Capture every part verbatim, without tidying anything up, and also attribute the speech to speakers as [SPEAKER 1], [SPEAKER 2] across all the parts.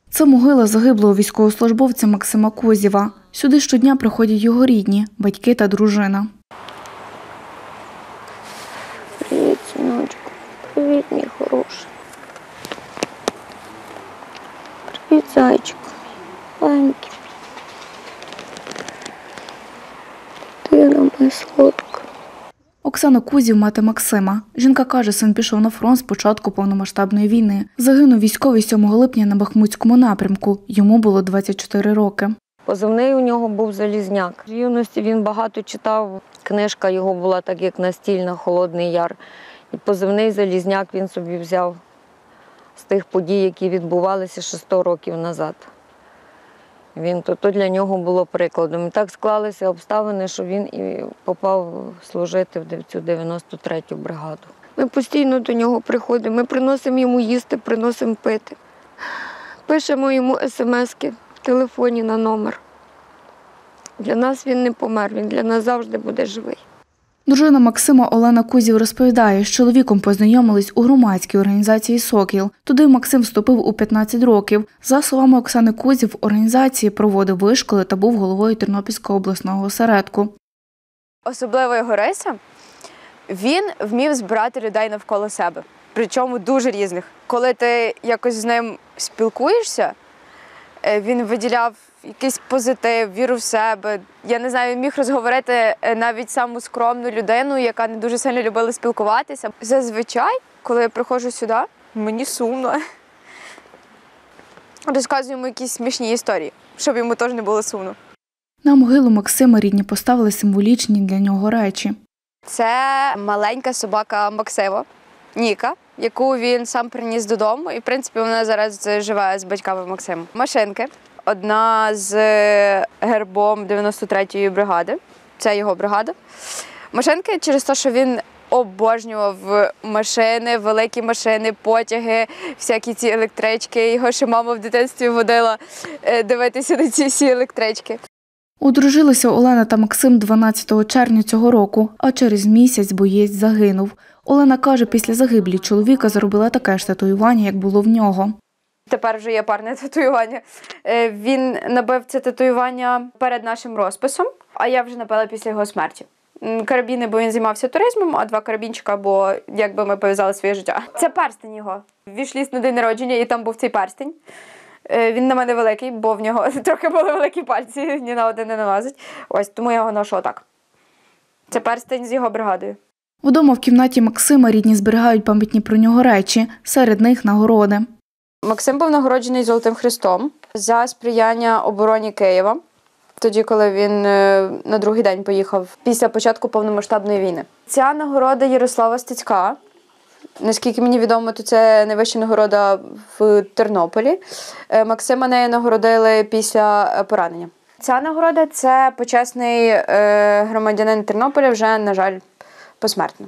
[SPEAKER 1] Це могила загиблого військовослужбовця Максима Козєва. Сюди щодня приходять його рідні, батьки та дружина.
[SPEAKER 2] Привіт, синочку. Привіт, мій хороший. Привіт, зайчику. Маленький. Ти на моя солодка.
[SPEAKER 1] Оксана Кузів – мати Максима. Жінка каже, син пішов на фронт з початку повномасштабної війни. Загинув військовий сьомого липня на Бахмутському напрямку. Йому було двадцять чотири роки.
[SPEAKER 2] Позивний у нього був Залізняк. В юності він багато читав. Книжка його була так, як настільна, Холодний Яр. І позивний Залізняк він собі взяв з тих подій, які відбувалися ще сто років назад. Він, то, то для нього було прикладом. І так склалися обставини, що він і попав служити в цю дев'яносто третю бригаду. Ми постійно до нього приходимо, ми приносимо йому їсти, приносимо пити. Пишемо йому смски в телефоні на номер. Для нас він не помер, він для нас завжди буде живий.
[SPEAKER 1] Дружина Максима Олена Кузів розповідає, з чоловіком познайомились у громадській організації «Сокіл». Туди Максим вступив у п'ятнадцять років. За словами Оксани Кузів, в організації проводив вишколи та був головою Тернопільського обласного осередку.
[SPEAKER 3] Особливо його риса – він вмів збирати людей навколо себе, причому дуже різних. Коли ти якось з ним спілкуєшся, він виділяв якийсь позитив, віру в себе. Я не знаю, він міг розговорити навіть саму скромну людину, яка не дуже сильно любила спілкуватися. Зазвичай, коли я приходжу сюди, мені сумно. Розказую йому якісь смішні історії, щоб йому теж не було сумно.
[SPEAKER 1] На могилу Максима рідні поставили символічні для нього речі.
[SPEAKER 3] Це маленька собака Максима, Ніка, яку він сам приніс додому. І, в принципі, вона зараз живе з батьками Максима. Машинки. Одна з гербом дев'яносто третьої бригади. Це його бригада. Машинки через те, що він обожнював машини, великі машини, потяги, всякі ці електрички. Його ще мама в дитинстві водила дивитися на ці всі електрички.
[SPEAKER 1] Одружилися Олена та Максим дванадцятого червня цього року, а через місяць боєць загинув. Олена каже, після загиблі чоловіка зробила таке ж татуювання, як було в нього.
[SPEAKER 3] Тепер вже є парне татуювання. Він набив це татуювання перед нашим розписом, а я вже набила після його смерті. Карабіни, бо він займався туризмом, а два карабінчика, бо якби ми пов'язали своє життя. Це перстень його. Ввійшли на день народження, і там був цей перстень. Він на мене великий, бо в нього трохи були великі пальці, ні на один не налазить. Ось, тому я його ношу отак. Це перстень з його бригадою.
[SPEAKER 1] Вдома в кімнаті Максима рідні зберігають пам'ятні про нього речі, серед них нагороди.
[SPEAKER 3] Максим був нагороджений Золотим Хрестом за сприяння обороні Києва, тоді, коли він на другий день поїхав після початку повномасштабної війни. Ця нагорода Ярослава Стецька. Наскільки мені відомо, то це найвища нагорода в Тернополі. Максима нею нагородили після поранення. Ця нагорода – це почесний громадянин Тернополя, вже, на жаль, посмертно.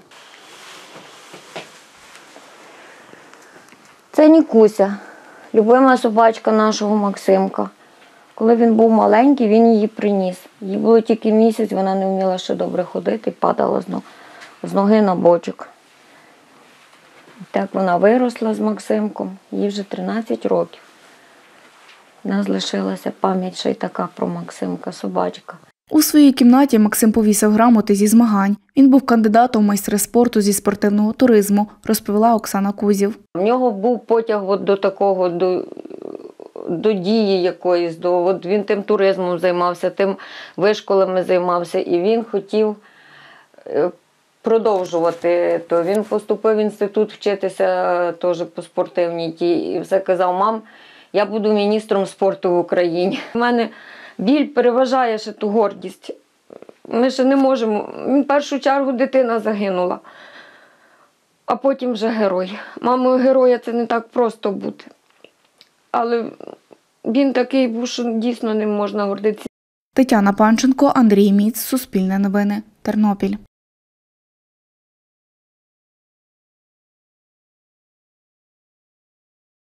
[SPEAKER 2] Це Нікуся, любима собачка нашого Максимка. Коли він був маленький, він її приніс. Їй було тільки місяць, вона не вміла ще добре ходити, падала з ноги на бочок. Так вона виросла з Максимком, їй вже тринадцять років. У нас лишилася пам'ять ще й така про Максимка, собачка.
[SPEAKER 1] У своїй кімнаті Максим повісив грамоти зі змагань. Він був кандидатом в майстри спорту зі спортивного туризму, розповіла Оксана Кузів.
[SPEAKER 2] В нього був потяг от до такого, до, до дії якоїсь, до, от він тим туризмом займався, тим вишколами займався, і він хотів продовжувати. То він поступив в інститут вчитися теж по спортивній ті, і все казав: мам, я буду міністром спорту в Україні. У мене біль переважає ще ту гордість. Ми ще не можемо. В першу чергу дитина загинула, а потім вже герой. Мамою героя це не так просто бути. Але він такий був, що дійсно ним можна гордитися.
[SPEAKER 1] Тетяна Панченко, Андрій Міц, Суспільне новини, Тернопіль.